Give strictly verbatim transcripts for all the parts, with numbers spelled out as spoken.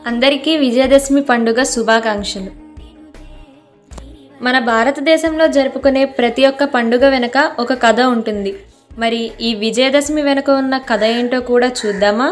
అందరికీ విజయదశమి పండుగ శుభాకాంక్షలు. మన భారతదేశంలో జరుపుకునే ప్రతి ఒక్క పండుగ వెనుక ఒక కథ ఉంటుంది. మరి ఈ విజయదశమి వెనుక ఉన్న కథ ఏంటో కూడా చూద్దామా?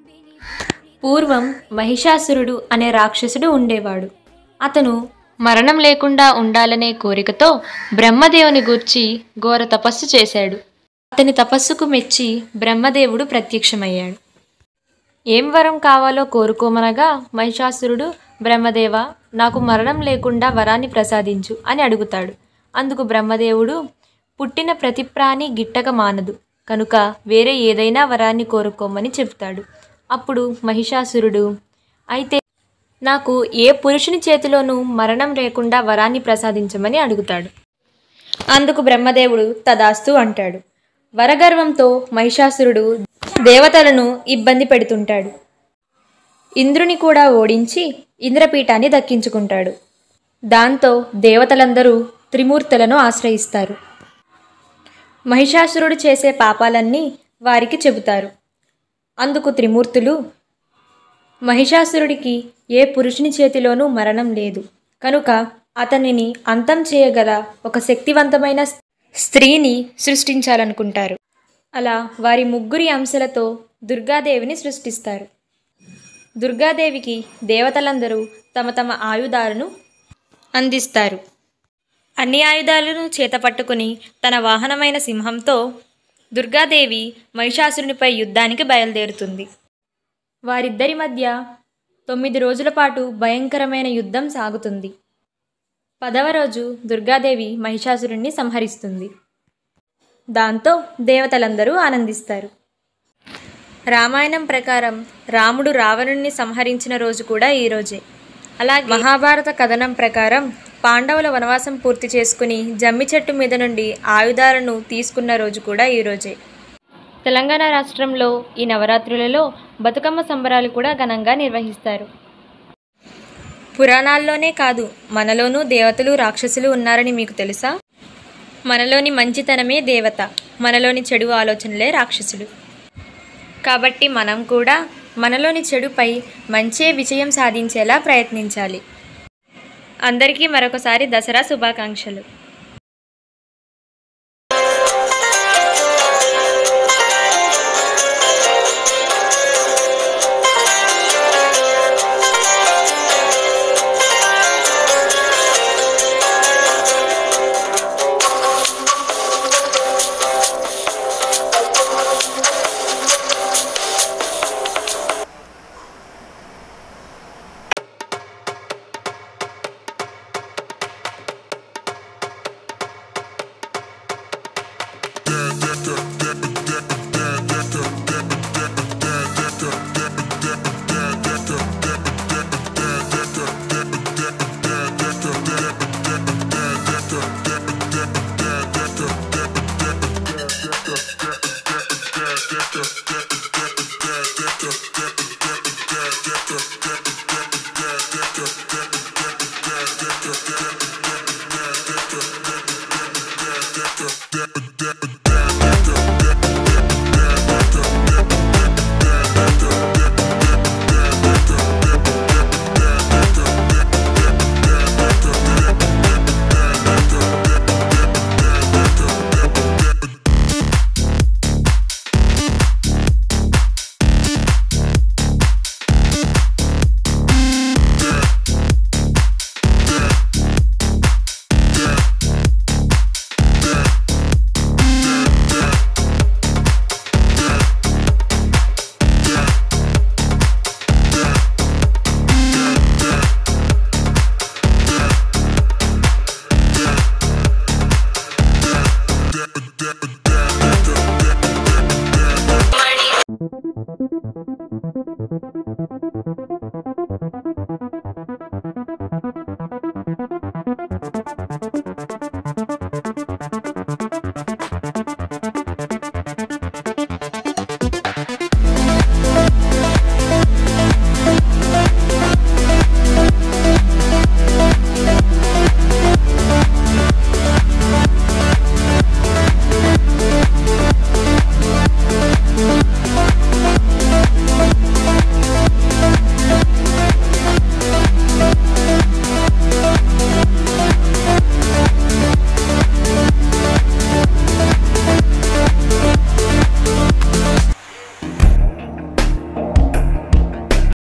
పూర్వం మహిషాసురుడు అనే రాక్షసుడు ఉండేవాడు. అతను మరణం లేకుండా ఉండాలనే కోరికతో బ్రహ్మదేవుని గూర్చి ఘోర తపస్సు చేశాడు. అతని తపస్సుకు మెచ్చి బ్రహ్మదేవుడు ప్రత్యక్షమయ్యాడు. ఏం వరం కావాలో కోరుకోమనగా మహిషాసురుడు, బ్రహ్మదేవ, నాకు మరణం లేకుండా వరాన్ని ప్రసాదించు అని అడుగుతాడు. అందుకు బ్రహ్మదేవుడు, పుట్టిన ప్రతి ప్రాణి గిట్టక మానదు కనుక వేరే ఏదైనా వరాన్ని కోరుకోమని చెప్తాడు. అప్పుడు మహిషాసురుడు, అయితే నాకు ఏ పురుషుని చేతిలోనూ మరణం లేకుండా వరాన్ని ప్రసాదించమని అడుగుతాడు. అందుకు బ్రహ్మదేవుడు తదాస్తు అంటాడు. వరగర్వంతో మహిషాసురుడు దేవతలను ఇబ్బంది పెడుతుంటాడు. ఇంద్రుని కూడా ఓడించి ఇంద్రపీఠాన్ని దక్కించుకుంటాడు. దాంతో దేవతలందరూ త్రిమూర్తులను ఆశ్రయిస్తారు. మహిషాసురుడు చేసే పాపాలన్నీ వారికి చెబుతారు. అందుకు త్రిమూర్తులు, మహిషాసురుడికి ఏ పురుషుని చేతిలోనూ మరణం లేదు కనుక అతనిని అంతం చేయగల ఒక శక్తివంతమైన స్త్రీని సృష్టించాలనుకుంటారు. అలా వారి ముగ్గురి అంశలతో దుర్గాదేవిని సృష్టిస్తారు. దుర్గాదేవికి దేవతలందరూ తమ తమ ఆయుధాలను అందిస్తారు. అన్ని ఆయుధాలను చేతపట్టుకుని తన వాహనమైన సింహంతో దుర్గాదేవి మహిషాసురునిపై యుద్ధానికి బయలుదేరుతుంది. వారిద్దరి మధ్య తొమ్మిది రోజుల పాటు భయంకరమైన యుద్ధం సాగుతుంది. పదవ రోజు దుర్గాదేవి మహిషాసురుణ్ణి సంహరిస్తుంది. దాంతో దేవతలందరూ ఆనందిస్తారు. రామాయణం ప్రకారం రాముడు రావణుణ్ణి సంహరించిన రోజు కూడా ఈరోజే. అలాగే మహాభారత కథనం ప్రకారం పాండవుల వనవాసం పూర్తి చేసుకుని జమ్మి చెట్టు మీద నుండి ఆయుధాలను తీసుకున్న రోజు కూడా ఈరోజే. తెలంగాణ రాష్ట్రంలో ఈ నవరాత్రులలో బతుకమ్మ సంబరాలు కూడా ఘనంగా నిర్వహిస్తారు. పురాణాల్లోనే కాదు, మనలోనూ దేవతలు రాక్షసులు ఉన్నారని మీకు తెలుసా? మనలోని మంచితనమే దేవత, మనలోని చెడు ఆలోచనలే రాక్షసులు. కాబట్టి మనం కూడా మనలోని చెడుపై మంచే విజయం సాధించేలా ప్రయత్నించాలి. అందరికీ మరొకసారి దసరా శుభాకాంక్షలు.